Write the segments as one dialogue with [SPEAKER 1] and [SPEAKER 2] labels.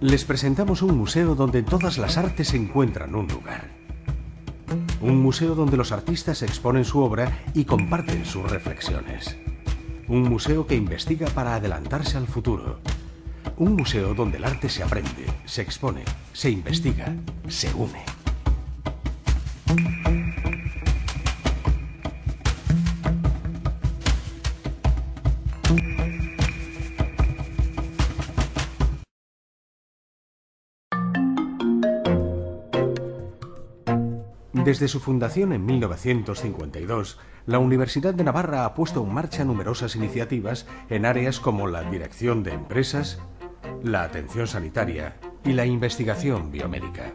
[SPEAKER 1] Les presentamos un museo donde todas las artes encuentran un lugar. Un museo donde los artistas exponen su obra y comparten sus reflexiones. Un museo que investiga para adelantarse al futuro. Un museo donde el arte se aprende, se expone, se investiga, se une. Desde su fundación en 1952, la Universidad de Navarra ha puesto en marcha numerosas iniciativas en áreas como la dirección de empresas, la atención sanitaria y la investigación biomédica.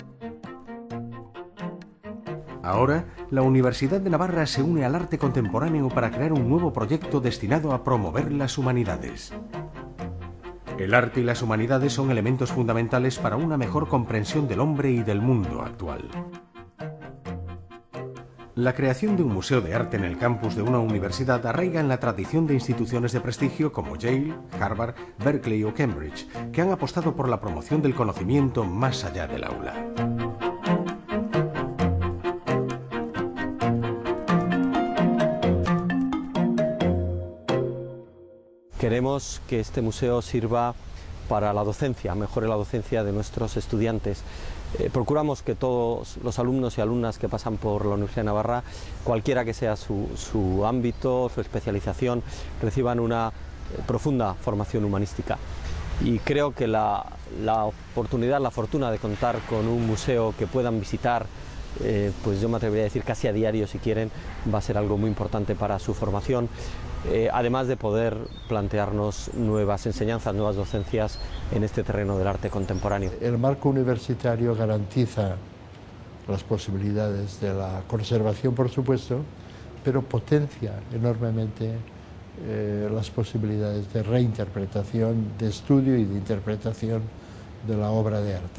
[SPEAKER 1] Ahora, la Universidad de Navarra se une al arte contemporáneo para crear un nuevo proyecto destinado a promover las humanidades. El arte y las humanidades son elementos fundamentales para una mejor comprensión del hombre y del mundo actual. La creación de un museo de arte en el campus de una universidad arraiga en la tradición de instituciones de prestigio como Yale, Harvard, Berkeley o Cambridge, que han apostado por la promoción del conocimiento más allá del aula.
[SPEAKER 2] Queremos que este museo sirva para la docencia, mejore la docencia de nuestros estudiantes. Procuramos que todos los alumnos y alumnas que pasan por la Universidad de Navarra, cualquiera que sea su ámbito, su especialización, reciban una profunda formación humanística. Y creo que la oportunidad, la fortuna de contar con un museo que puedan visitar, pues yo me atrevería a decir casi a diario si quieren, va a ser algo muy importante para su formación, además de poder plantearnos nuevas enseñanzas, nuevas docencias en este terreno del arte contemporáneo.
[SPEAKER 3] El marco universitario garantiza las posibilidades de la conservación, por supuesto, pero potencia enormemente las posibilidades de reinterpretación, de estudio y de interpretación de la obra de arte.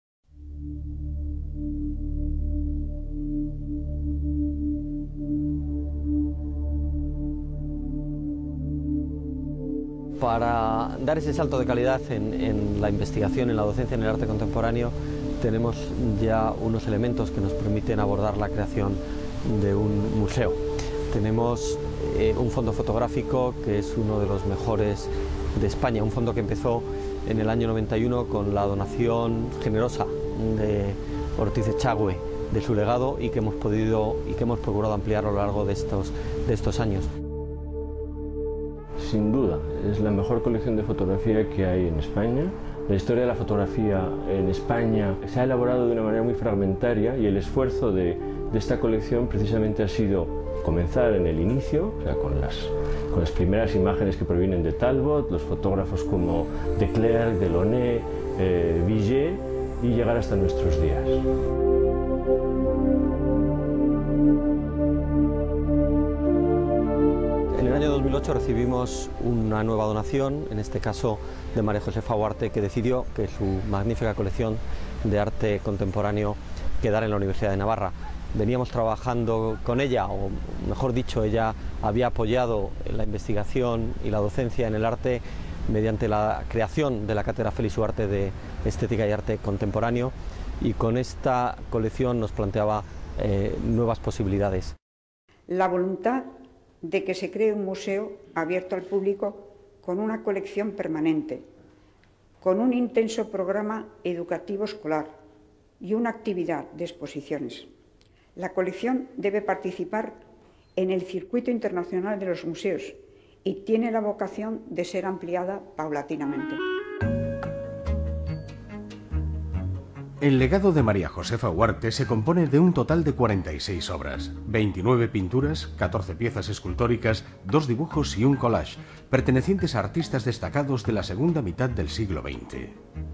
[SPEAKER 2] Para dar ese salto de calidad en la investigación, en la docencia en el arte contemporáneo, tenemos ya unos elementos que nos permiten abordar la creación de un museo. Tenemos un fondo fotográfico que es uno de los mejores de España, un fondo que empezó en el año 91 con la donación generosa de Ortiz Echagüe de su legado y que hemos procurado ampliar a lo largo de estos años.
[SPEAKER 4] Sin duda, es la mejor colección de fotografía que hay en España. La historia de la fotografía en España se ha elaborado de una manera muy fragmentaria y el esfuerzo de esta colección precisamente ha sido comenzar en el inicio, o sea, con las primeras imágenes que provienen de Talbot, los fotógrafos como de Klerk, Delaunay, Villiers, y llegar hasta nuestros días.
[SPEAKER 2] En el año 2008 recibimos una nueva donación, en este caso de María Josefa Huarte, que decidió que su magnífica colección de arte contemporáneo quedara en la Universidad de Navarra. Veníamos trabajando con ella, o mejor dicho, ella había apoyado la investigación y la docencia en el arte mediante la creación de la Cátedra Félix Huarte de Estética y Arte Contemporáneo, y con esta colección nos planteaba nuevas posibilidades.
[SPEAKER 5] La voluntad de que se cree un museo abierto al público con una colección permanente, con un intenso programa educativo escolar y una actividad de exposiciones. La colección debe participar en el circuito internacional de los museos y tiene la vocación de ser ampliada paulatinamente.
[SPEAKER 1] El legado de María Josefa Huarte se compone de un total de 46 obras, 29 pinturas, 14 piezas escultóricas, 2 dibujos y un collage, pertenecientes a artistas destacados de la segunda mitad del siglo XX.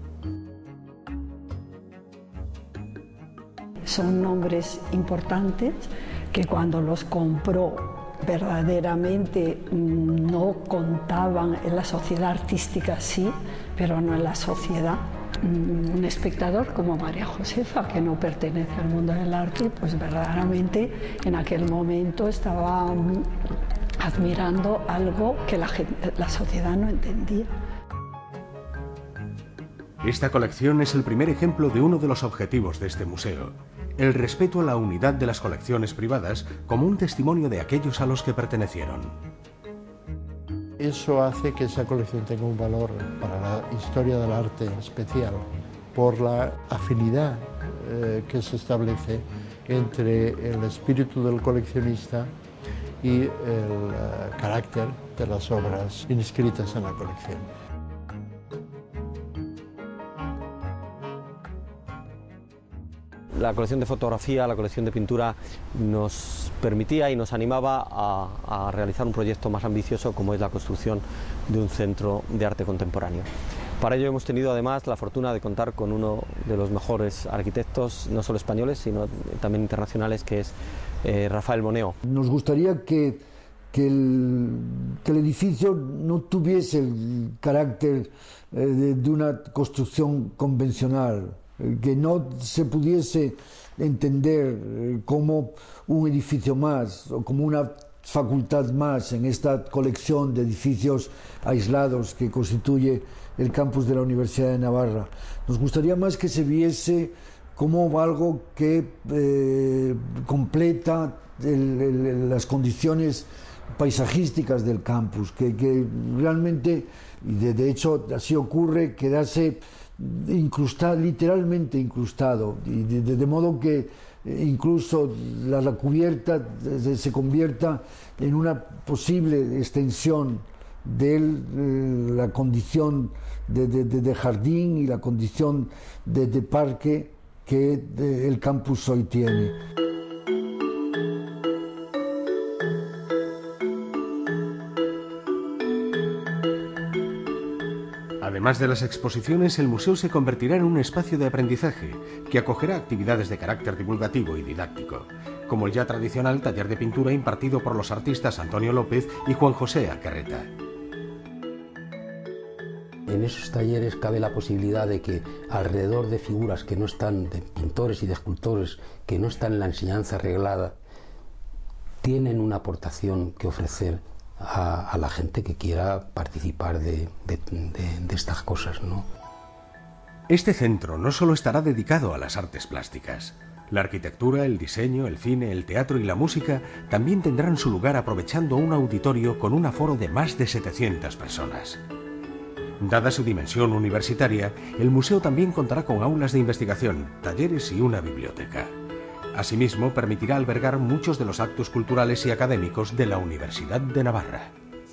[SPEAKER 6] Son nombres importantes que cuando los compró verdaderamente no contaban en la sociedad artística, sí, pero no en la sociedad. Un espectador como María Josefa, que no pertenece al mundo del arte, pues verdaderamente en aquel momento estaba admirando algo que la sociedad no entendía.
[SPEAKER 1] Esta colección es el primer ejemplo de uno de los objetivos de este museo, el respeto a la unidad de las colecciones privadas como un testimonio de aquellos a los que pertenecieron.
[SPEAKER 3] Eso hace que esa colección tenga un valor para la historia del arte especial, por la afinidad que se establece entre el espíritu del coleccionista y el carácter de las obras inscritas en la colección.
[SPEAKER 2] La colección de fotografía, la colección de pintura nos permitía y nos animaba a realizar un proyecto más ambicioso como es la construcción de un centro de arte contemporáneo. Para ello hemos tenido además la fortuna de contar con uno de los mejores arquitectos, no solo españoles, sino también internacionales, que es Rafael Moneo.
[SPEAKER 7] Nos gustaría que el edificio no tuviese el carácter de una construcción convencional, que no se pudiese entender como un edificio más o como una facultad más en esta colección de edificios aislados que constituye el campus de la Universidad de Navarra. Nos gustaría más que se viese como algo que completa las condiciones paisajísticas del campus, que realmente, y de hecho así ocurre, quedase literalmente incrustado, y de modo que incluso la cubierta se convierta en una posible extensión de la condición de jardín y la condición de parque que el campus hoy tiene.
[SPEAKER 1] Además de las exposiciones, el museo se convertirá en un espacio de aprendizaje que acogerá actividades de carácter divulgativo y didáctico, como el ya tradicional taller de pintura impartido por los artistas Antonio López y Juan José Alcarreta.
[SPEAKER 8] En esos talleres cabe la posibilidad de que alrededor de figuras que no están, de pintores y de escultores que no están en la enseñanza reglada, tienen una aportación que ofrecer a la gente que quiera participar de estas cosas, ¿no?
[SPEAKER 1] Este centro no solo estará dedicado a las artes plásticas. La arquitectura, el diseño, el cine, el teatro y la música también tendrán su lugar aprovechando un auditorio con un aforo de más de 700 personas. Dada su dimensión universitaria, el museo también contará con aulas de investigación, talleres y una biblioteca. Asimismo, permitirá albergar muchos de los actos culturales y académicos de la Universidad de Navarra.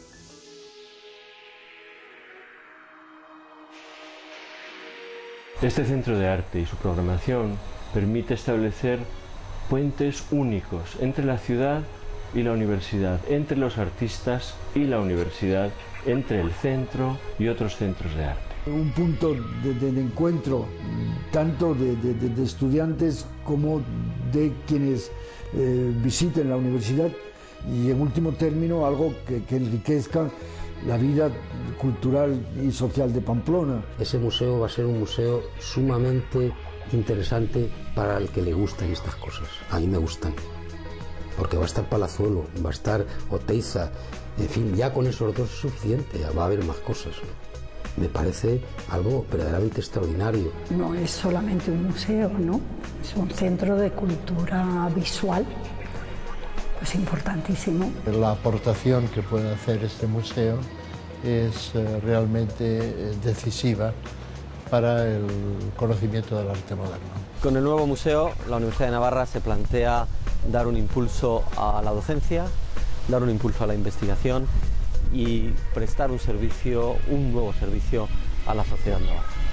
[SPEAKER 4] Este centro de arte y su programación permite establecer puentes únicos entre la ciudad y la universidad, entre los artistas y la universidad, entre el centro y otros centros de arte.
[SPEAKER 7] Un punto de encuentro tanto de estudiantes como de quienes visiten la universidad, y en último término algo que enriquezca la vida cultural y social de Pamplona.
[SPEAKER 8] Ese museo va a ser un museo sumamente interesante para el que le gustan estas cosas. A mí me gustan, porque va a estar Palazuelo, va a estar Oteiza, en fin, ya con esos dos es suficiente, ya va a haber más cosas. Me parece algo verdaderamente extraordinario.
[SPEAKER 6] No es solamente un museo, ¿no? Es un centro de cultura visual, pues importantísimo.
[SPEAKER 3] La aportación que puede hacer este museo es realmente decisiva para el conocimiento del arte moderno.
[SPEAKER 2] Con el nuevo museo, la Universidad de Navarra se plantea dar un impulso a la docencia, dar un impulso a la investigación y prestar un nuevo servicio a la sociedad navarra.